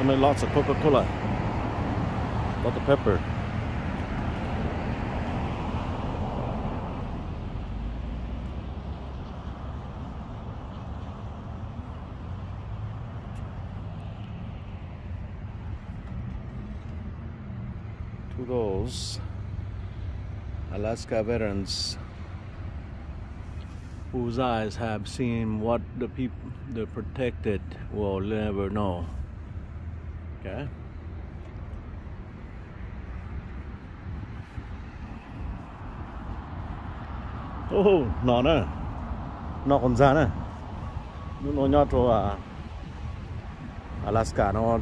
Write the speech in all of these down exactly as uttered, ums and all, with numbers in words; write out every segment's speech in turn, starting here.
make lots of Coca-Cola, lots of pepper. To those Alaska veterans whose eyes have seen what the people, the protected, will never know. Okay. Oh, nó nè, nó còn ra nè, nó nhót cho Alaska nó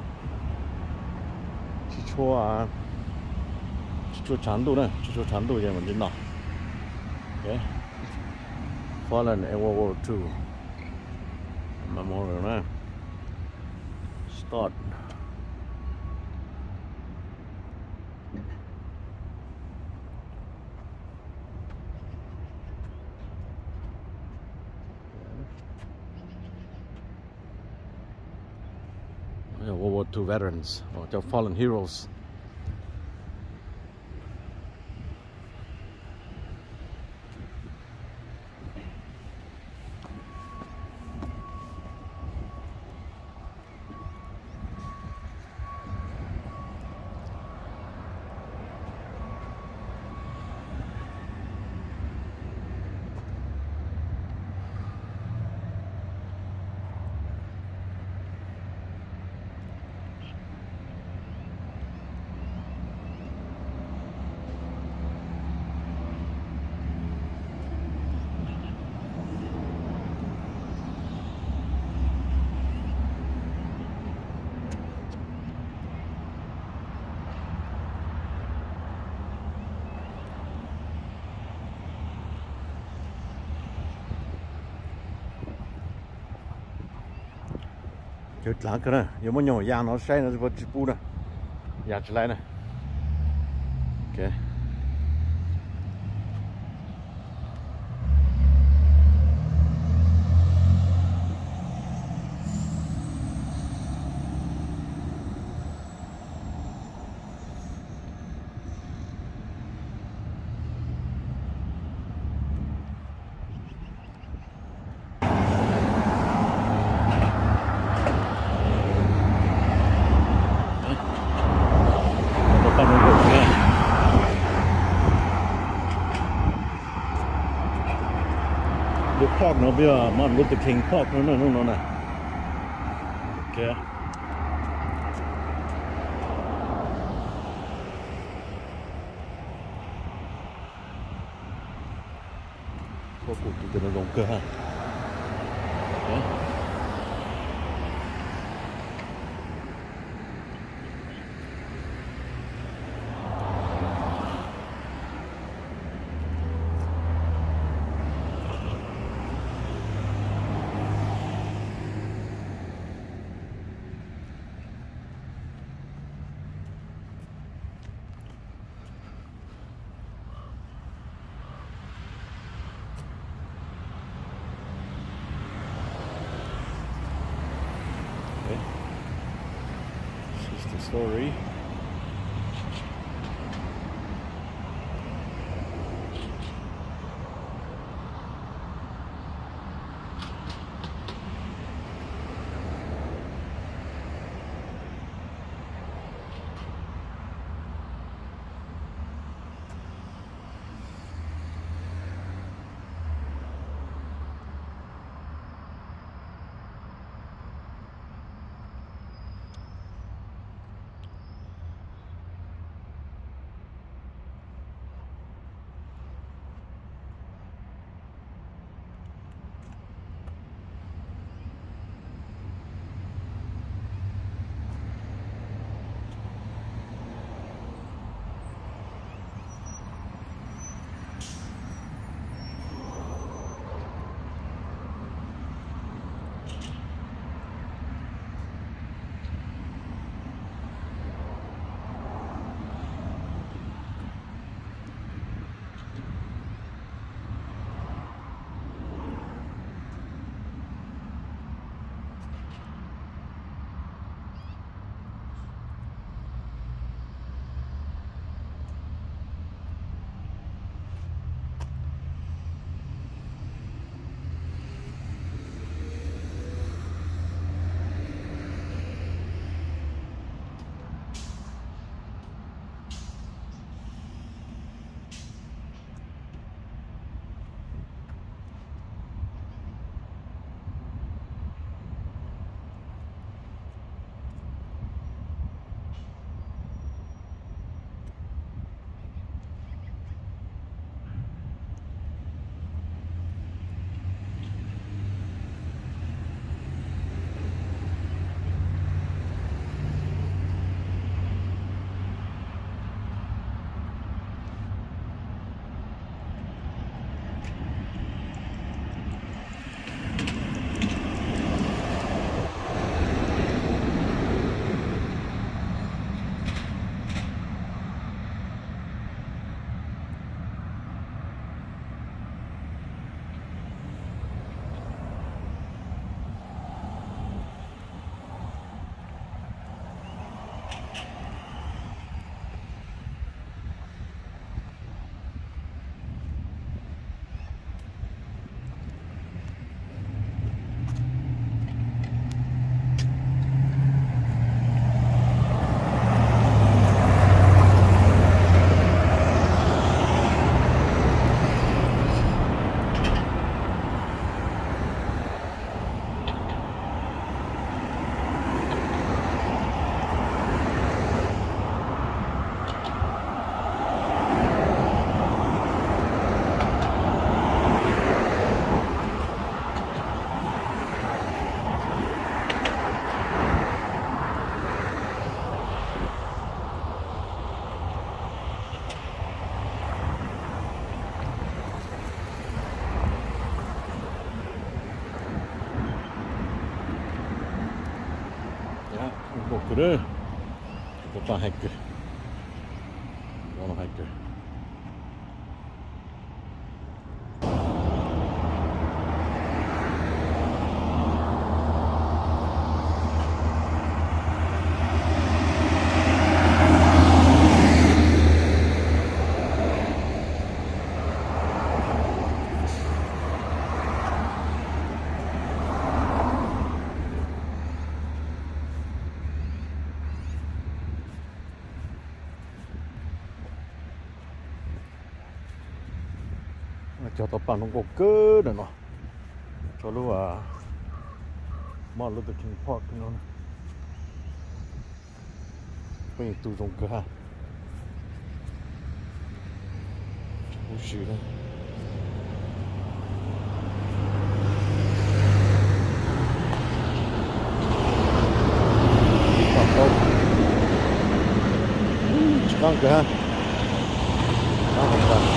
chỉ cho chỉ cho chán đồ nè, chỉ cho chán đồ gì mà đến nó. Okay. Fallen in World War Two memorial nè. Start. Yeah, World War Two veterans or the fallen heroes. Chứ lá cái này, nếu mà nhỏ giang nó say nó có chip bu này, giặt trở lại này, ok. The park nó bây giờ Martin Luther King Park nó nó nó này, ok. Có cuộc từ nó rộng cơ ha, ok. This is the story. 그래. 오빠 할게. 오늘 할게. cho tao bán nó cơ nữa nó cho lúc à mà lúc được kinh phật nó bây giờ tụi dùng cơ ha không xí đâu chỉ còn cơ ha đang không cần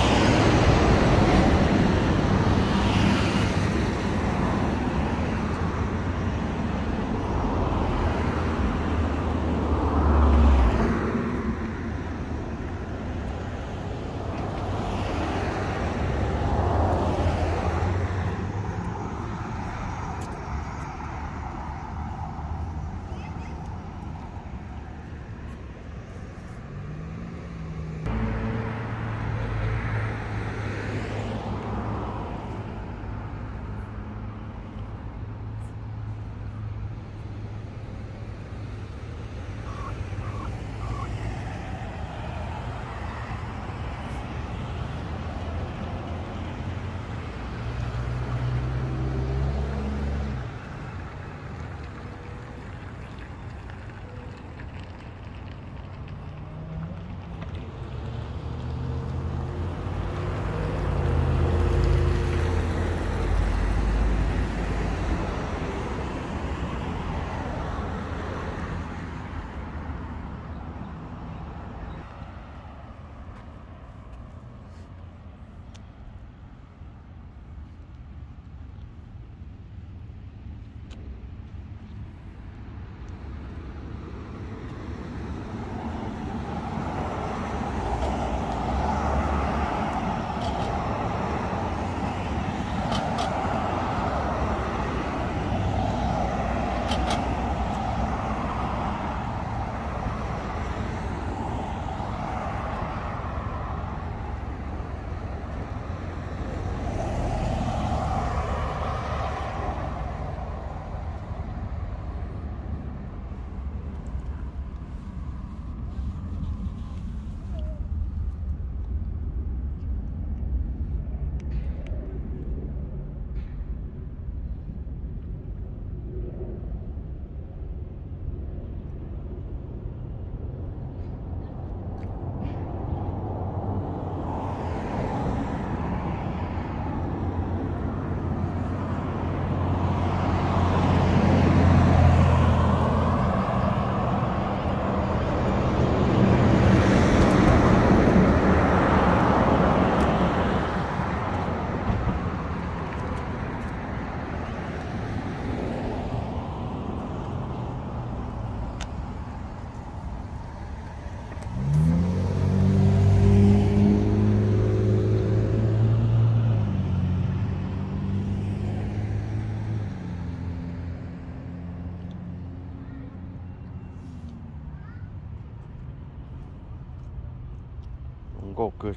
có cơ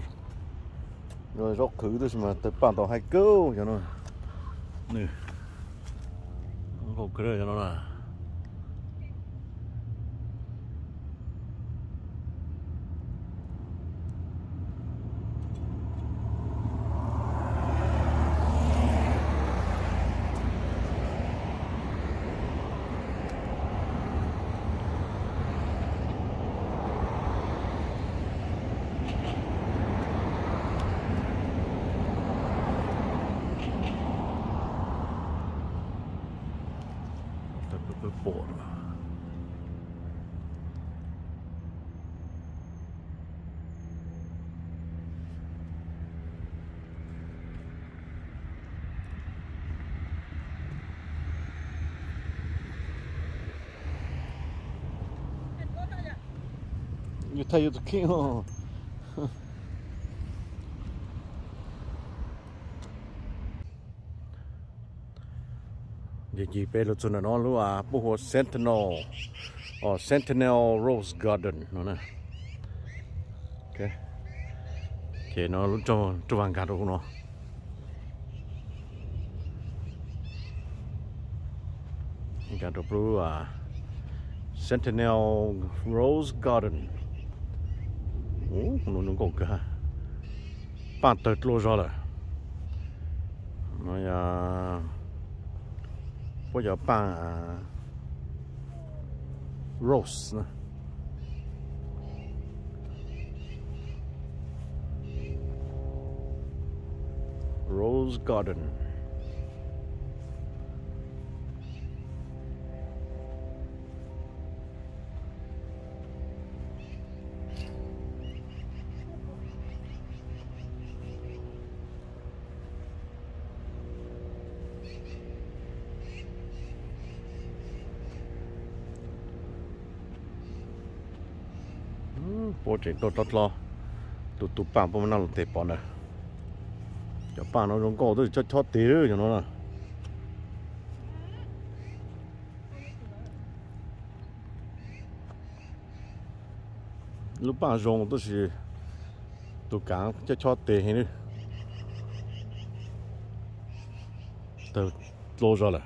rồi rót khử tôi mà tới bàn tàu hai câu cho nó nè có cơ cho nó là bộ cái thay tôi kia gì gì bây giờ chúng nó luôn à bố hồ Sentinel or Sentinel Rose Garden nó nè ok thì nó luôn cho cho vàng cả đâu nó cả đâu bro à Sentinel Rose Garden ủa nó nó còn cả bạn tới lô rồi là nó ya bây giờ bạn Rose nè Rose Garden bố chỉ tôi tốt lo tụt tụt bạn bố nó tệ bỏ nè cho bạn nó giống cổ tôi cho cho tí nữa cho nó nè lúc bạn dùng tôi chỉ tụt cán cho cho tí hết nữa từ lâu rồi là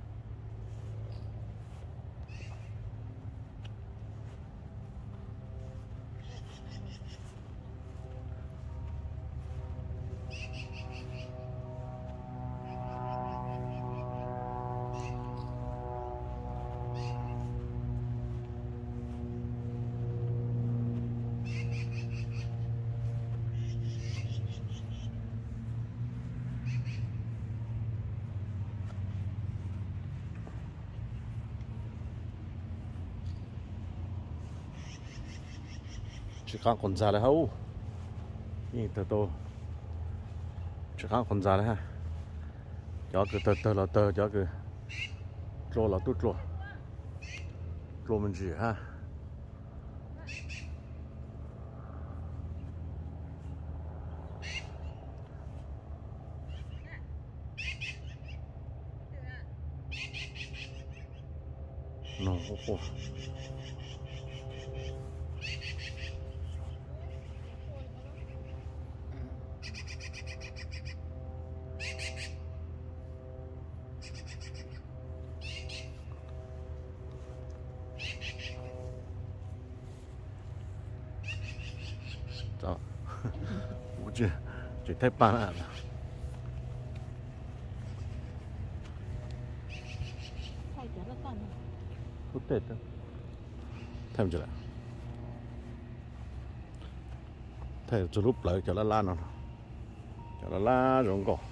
chỉ khang con già là hậu nhìn từ tô chỉ khang con già là ha cho cứ từ từ là từ cho cứ lô là tút lô lô mình gì ha nó khô đó chỉ chỉ thấy ba là tốt tết đó thêm chưa lại thay cho lúc lại cho nó lan nó cho nó la rồi còn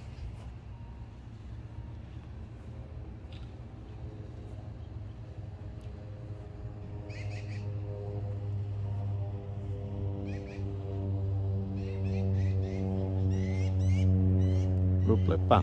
lúc lại bằng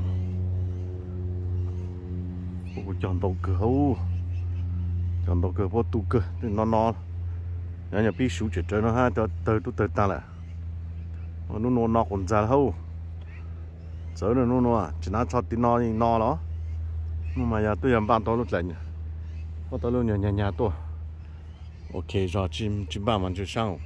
bộ chọn tàu cửa hú chọn tàu cửa vô tu cửa nó nó nhà nhà bị sụt chết nó ha tới tới tu tới ta là nó nó nó còn già hú giờ nó nó nó chỉ nói cho tin nó nó đó nhưng mà nhà tôi làm bạn tôi lúc lại nhỉ có tôi luôn nhà nhà nhà tôi ok rồi chim chim ba mình chơi sang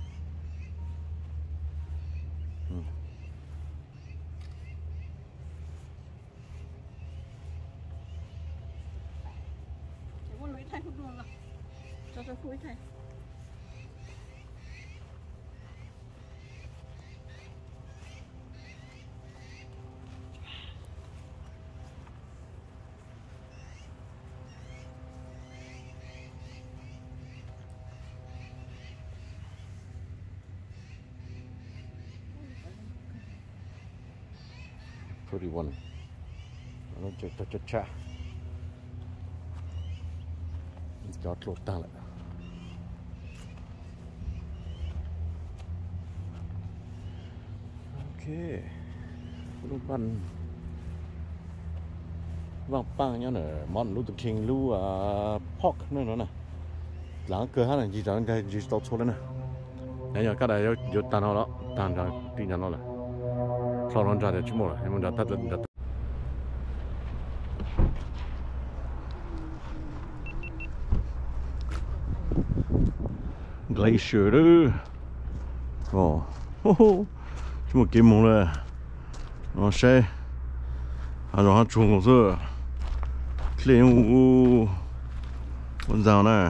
cho tôi phui thầy thirty-one nó chơi chơi chơi cha giọt lột ta lại ok lúc ban vòng băng nhá nè món Luther King lu à pork nữa nữa nè lãng cơ hát là gì đó cái gì tao số đấy nè nãy giờ cái này có có tan nó tan ra đi nhà nó là sau đó ra để chúng mua là em muốn ra tắt tắt glacier đó ồ chúng mua kiếm mua là nó sẽ à rồi hắn chuông rồi clean u con dao này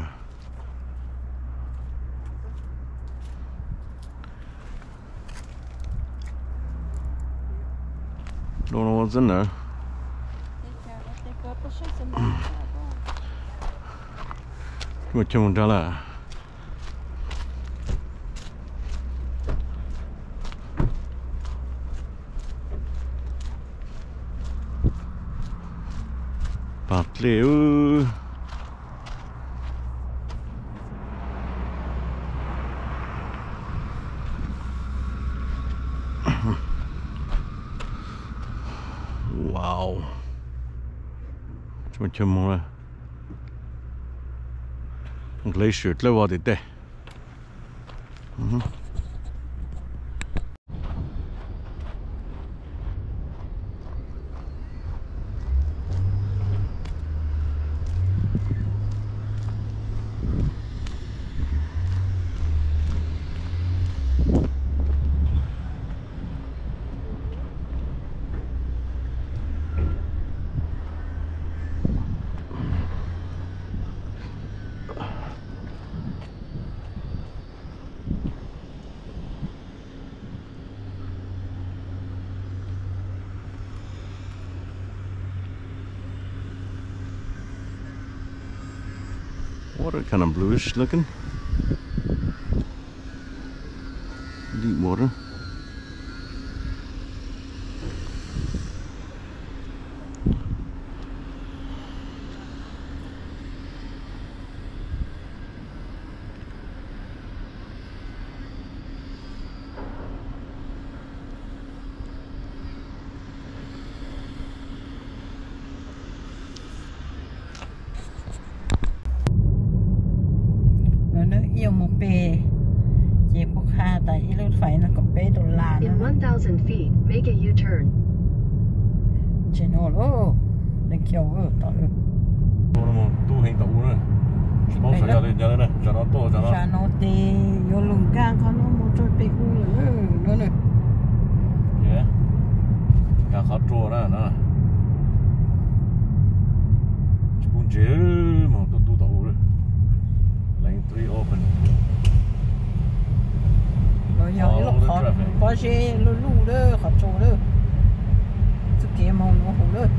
đâu nó vẫn nữa một trăm một trăm là bát liu wow chúng chấm mông rồi glacier lấy vào đi đây water kind of bluish looking deep water yêu một bề chỉ có ha tại rถไฟnó có bề đô la In one thousand feet, make a U-turn. chỉ nó lô để kiểu ở tao được nó tu hình tàu nữa nó phải ra đây ra đây này cho nó to cho nó cho nó đi vô lùng gang con nó một chút bề cũ nữa nữa nữa yeah càng khó trôi đó nó cũng chế mà tu tu tàu rồi lane three open rồi giờ nó khó có gì lù lù đó khó trôi đó cái kia màu nó hổ đó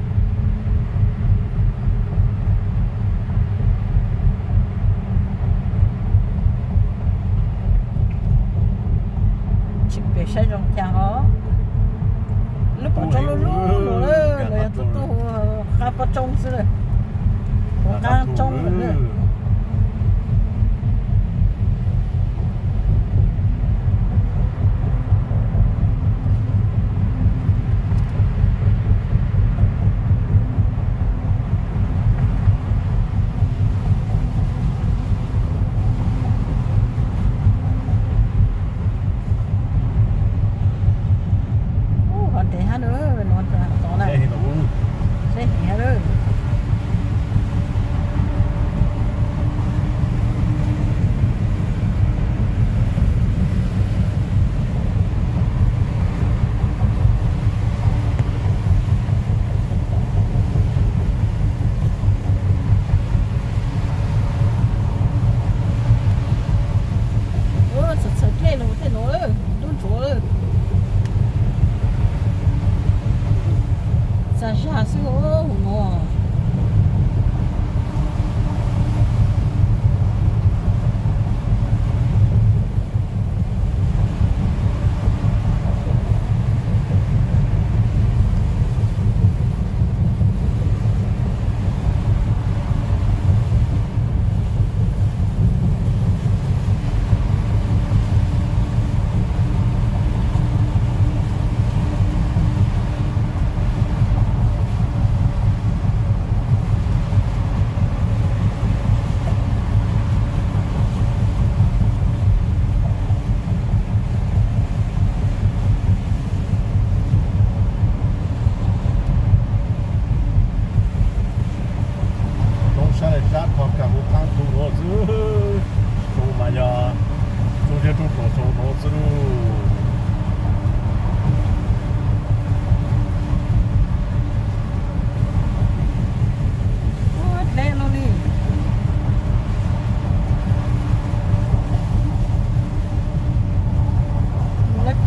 chỉ biết sai trong nhà họ lúc bắt cho lù lù rồi rồi tu tu khá bắt trông rồi có cá trông rồi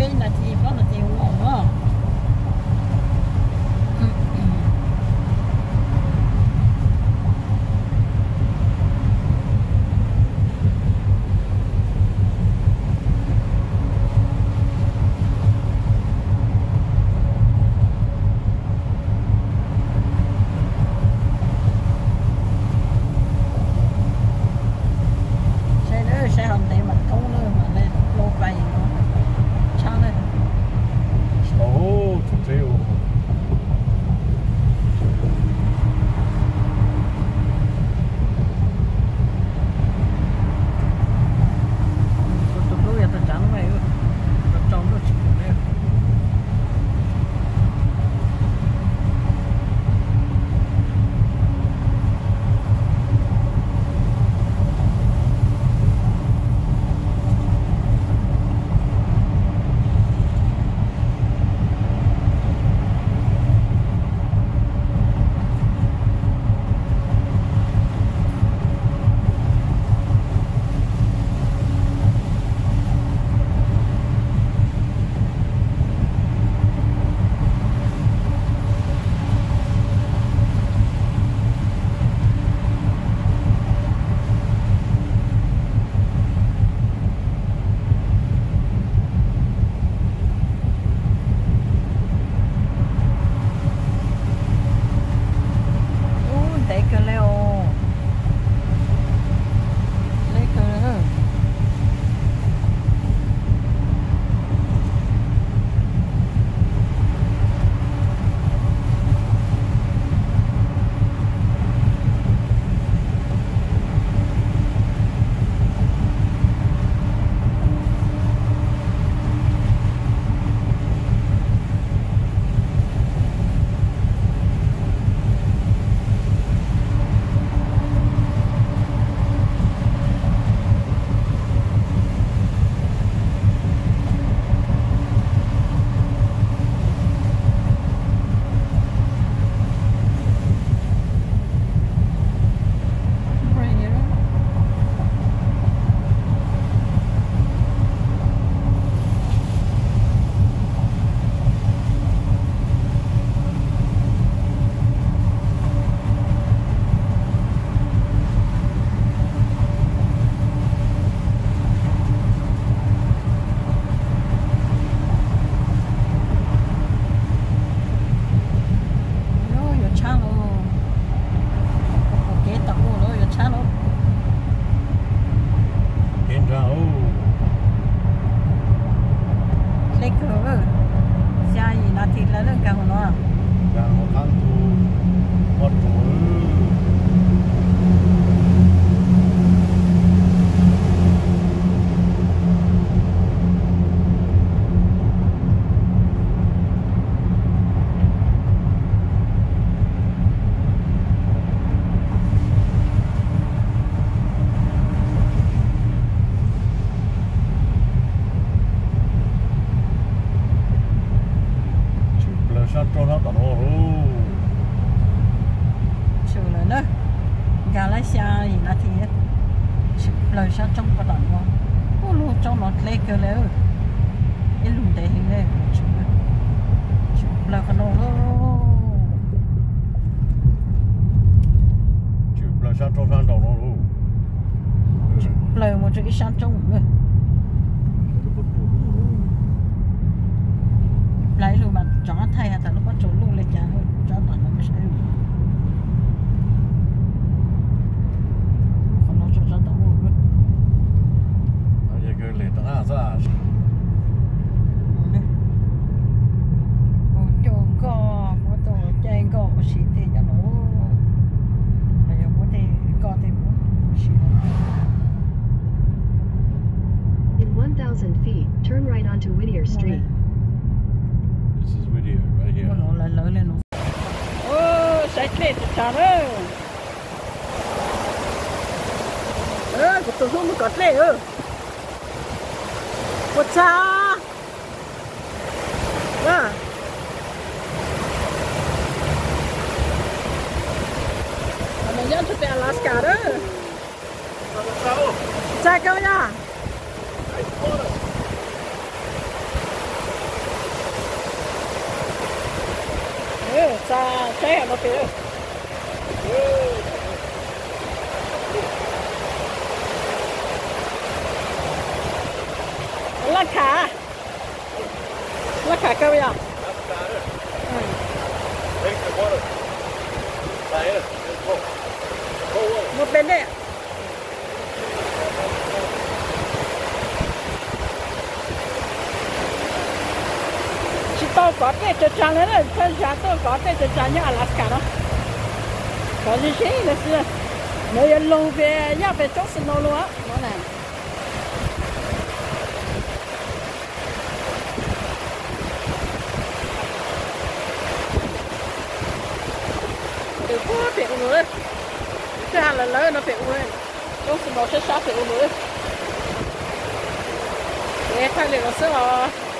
bên là thì có là nhiều ngon đó. lời sao trong cái đoạn đó, ô luôn trong nó lê cơ lê ơi, cái lùn để hình lê, chụp là cái đó chụp là sao trong sang đầu nó luôn, chụp lời một cái sao trong nữa, lấy luôn mà chó thay à, tại nó có chỗ luôn lên chả thôi, chó toàn nó mới sai. Ah, ça. In one thousand feet, turn right onto Whittier Street. This is Whittier right here. Nó lại lớn lên nó. Ô, sai chết chả đâu. Ơ, cái tụi nó cất lên ơ. What's up? Yeah. Mình nhớ chụp Alaska đó. Chạy cơ nha. đấy nó phải lá khá lá khá cao vậy một bên đây chỉ tao có thể cho chàng đấy là cho chàng tôi có thể cho chàng như Alaska đó có gì thế là xưa nếu lồng về nhà về chỗ sân luôn á nó này từ quá phải uống nữa cái hàng là lớn nó phải uống lên chỗ sân nó sẽ sát phải uống nữa để thay liền nó sẽ là